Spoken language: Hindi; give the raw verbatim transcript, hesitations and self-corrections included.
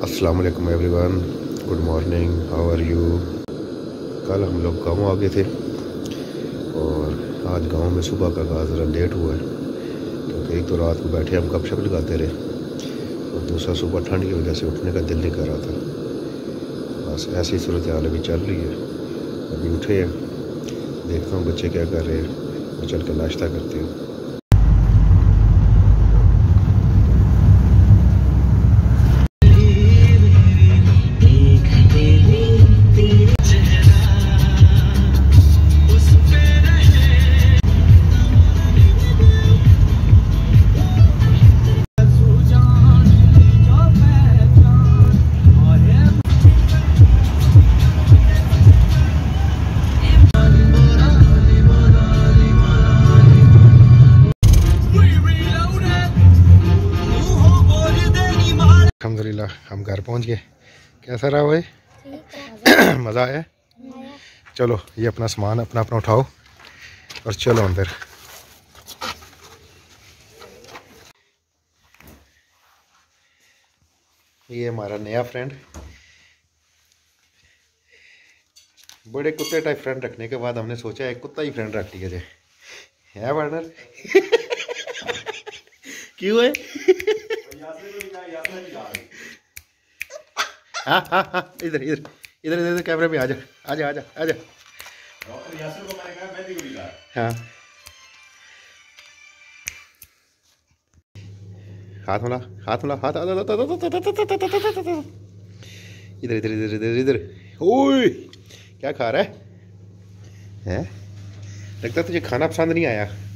अस्सलाम वालेकुम everyone, good morning, how are you. कल हम लोग गाँव आ गए थे और आज गांव में सुबह का आगाज़ ज़रा लेट हुआ है क्योंकि एक तो रात को बैठे हम गपशप लगाते रहे और दूसरा सुबह ठंड की वजह से उठने का दिल नहीं कर रहा था। बस ऐसी सूरत हाल अभी चल रही है। अभी उठे हैं, देखता हूँ बच्चे क्या कर रहे हैं और चल कर नाश्ता करते हैं। अल्हम्दुलिल्लाह हम घर पहुंच गए। कैसा रहा भाई? मज़ा आया? चलो ये अपना सामान अपना अपना उठाओ और चलो अंदर। ये हमारा नया फ्रेंड, बड़े कुत्ते टाइप फ्रेंड रखने के बाद हमने सोचा एक कुत्ता ही फ्रेंड रख लिया जाए, है पार्टनर? क्यों है? हाँ हाँ हाँ, इधर इधर इधर इधर कैमरे में आ जा आ जा आ जा आ जा। हाँ हाथ मिला हाथ मिला हाथ इधर इधर इधर इधर इधर। ओए क्या खा रहा है? हैं? लगता है तुझे खाना पसंद नहीं आया।